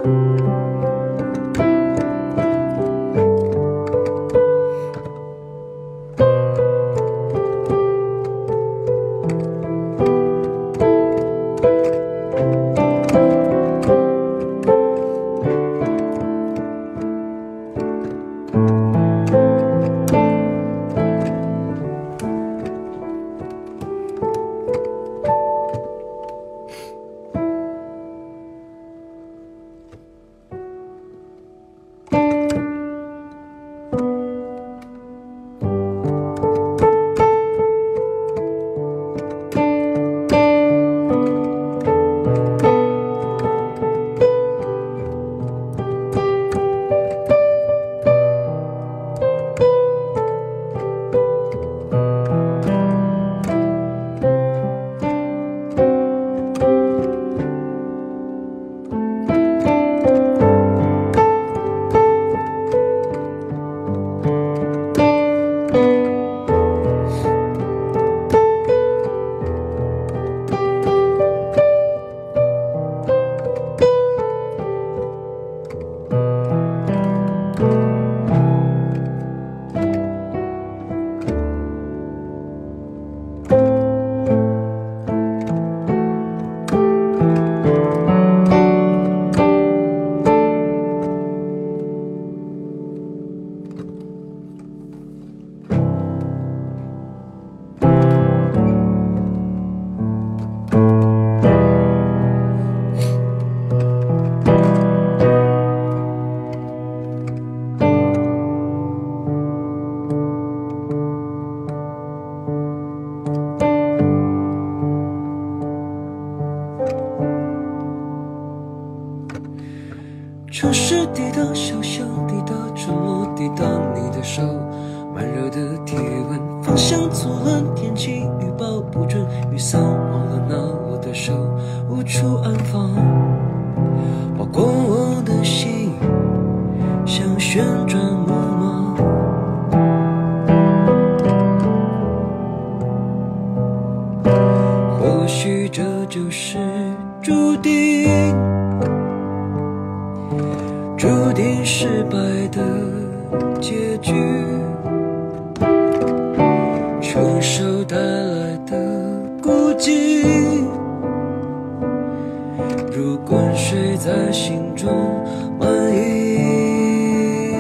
城市滴答，小巷滴答，沉默滴答你的手，慢热的体温，方向错乱，天气预报不准，雨伞忘了拿我的手，无处安放，划过我的心，像旋转木马。或许这就是注定。注定失败的结局，承受带来的孤寂，如滚水在心中漫溢。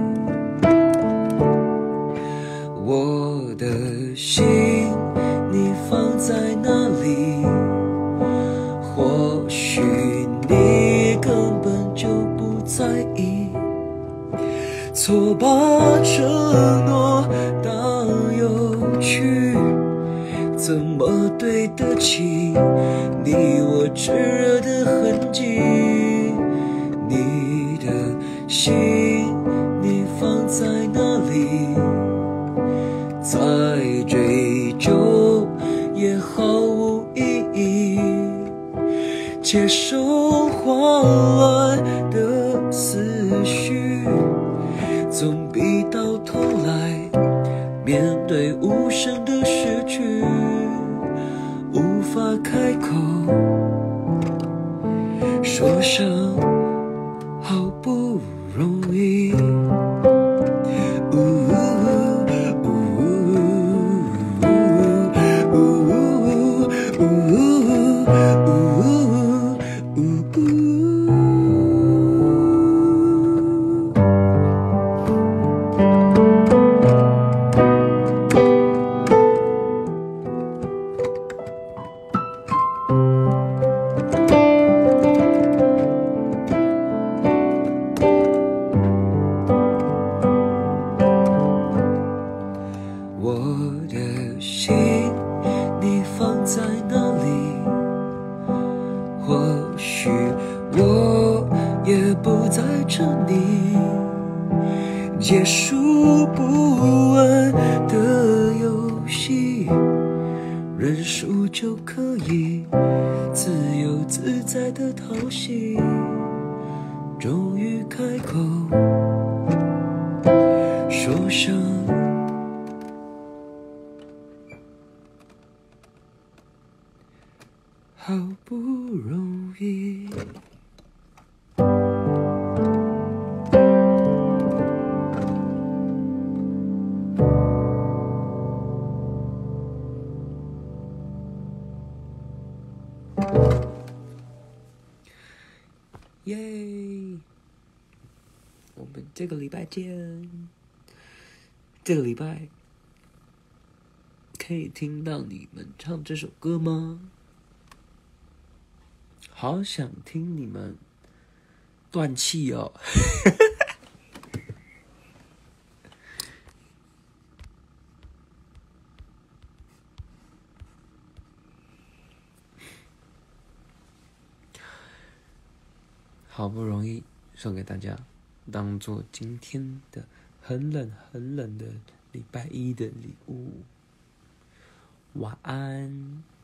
我的心你放在哪里？或许你根本就不在意，错把承诺当有趣，怎么对得起你我炙热的痕迹？你的心你放在哪里？再追究也毫无意义，接受慌乱的思绪，总比到头来面对无声的失去无法开口说声好不容易。我的心你放在哪里？或许我也不在这里，结束不完的游戏，认输就可以自由自在的讨戏。终于开口说声好不容易。 我们这个礼拜见。这个礼拜可以听到你们唱这首歌吗？好想听你们断气哦。好不容易送给大家，当做今天的很冷很冷的礼拜一的礼物。晚安。